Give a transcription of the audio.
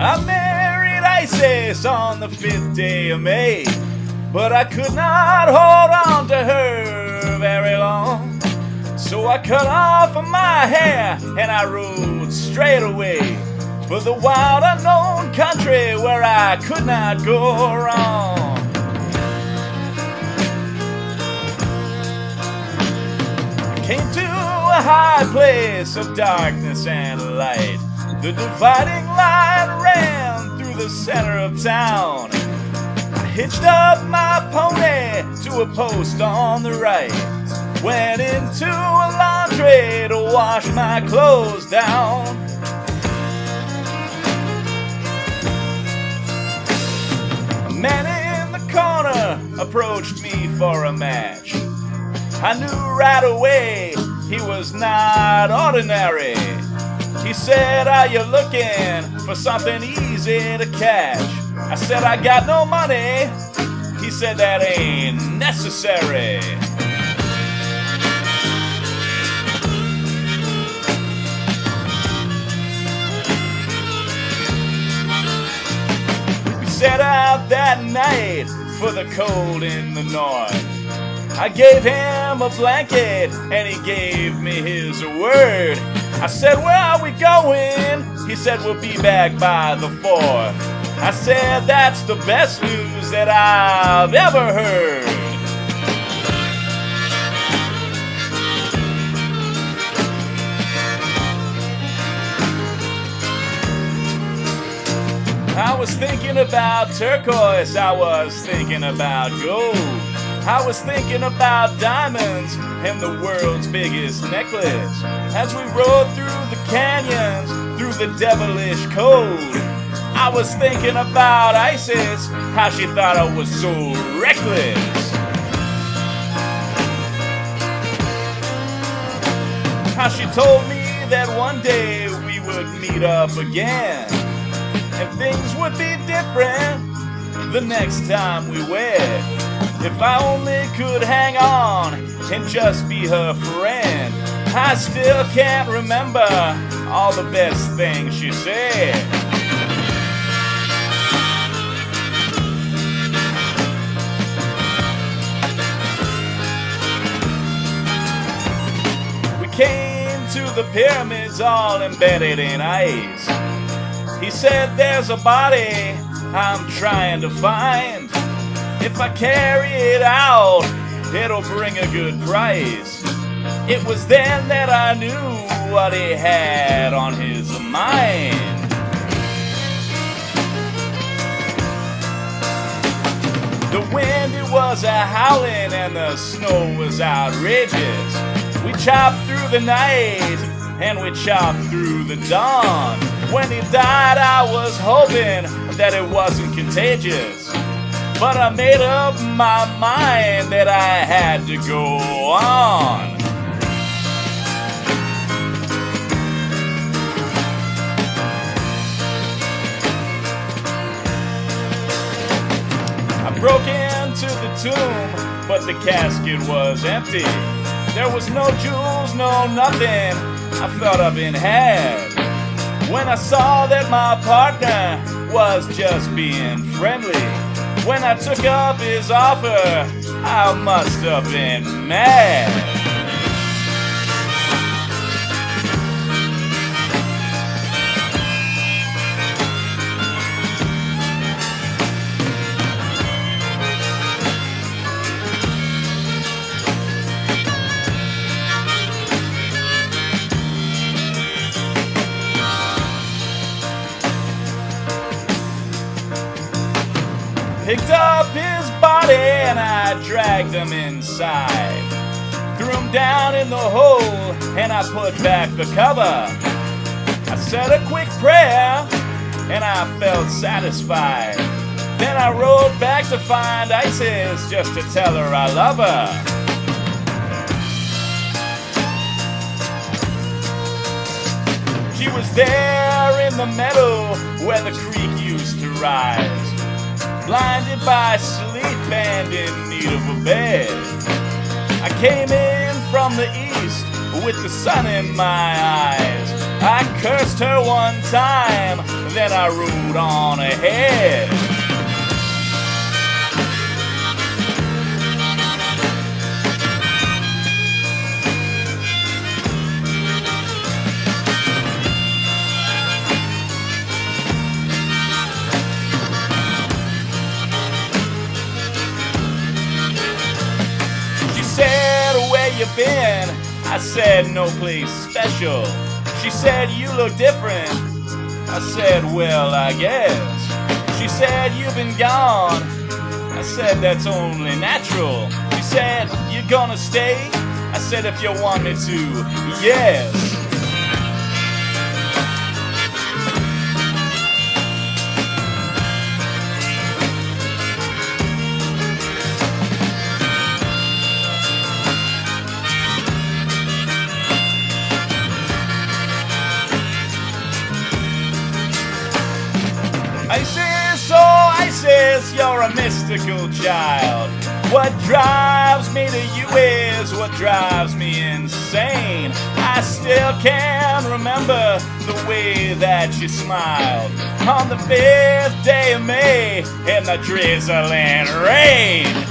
I married Isis on the 5th day of May, but I could not hold on to her very long. So I cut off my hair and I rode straight away for the wild unknown country where I could not go wrong. I came to a high place of darkness and light. The dividing line ran through the center of town. I hitched up my pony to a post on the right, went into a laundry to wash my clothes down. A man in the corner approached me for a match. I knew right away he was not ordinary. He said, "Are you looking for something easy to catch?" I said, "I got no money." He said, "That ain't necessary." We set out that night for the cold in the north. I gave him a blanket and he gave me his word. I said, "Where are we going?" He said, "We'll be back by the 4th. I said, "That's the best news that I've ever heard." I was thinking about turquoise, I was thinking about gold. I was thinking about diamonds and the world's biggest necklace. As we rode through the canyons, through the devilish cold, I was thinking about Isis, how she thought I was so reckless. How she told me that one day we would meet up again, and things would be different the next time we wed. If I only could hang on and just be her friend. I still can't remember all the best things she said. We came to the pyramids all embedded in ice. He said, "There's a body I'm trying to find. If I carry it out, it'll bring a good price." It was then that I knew what he had on his mind. The wind, it was a-howling and the snow was outrageous. We chopped through the night and we chopped through the dawn. When he died, I was hoping that it wasn't contagious, but I made up my mind that I had to go on. I broke into the tomb, but the casket was empty. There was no jewels, no nothing. I felt I'd been had. When I saw that my partner was just being friendly, when I took up his offer, I must have been mad. Picked up his body and I dragged him inside. Threw him down in the hole and I put back the cover. I said a quick prayer and I felt satisfied. Then I rode back to find Isis just to tell her I love her. She was there in the meadow where the creek used to rise, blinded by sleep and in need of a bed. I came in from the east with the sun in my eyes. I cursed kissed her one time, then I rode on ahead. She said, "Where you been?" I said, "No place special." She said, "You look different." I said, "Well, I guess." She said, "You've been gone." I said, "That's only natural." She said, "You gonna stay?" I said, "If you want me to, yes." Isis, oh Isis, you're a mystical child. What drives me to you is what drives me insane. I still can remember the way that you smiled on the 5th day of May in the drizzling rain.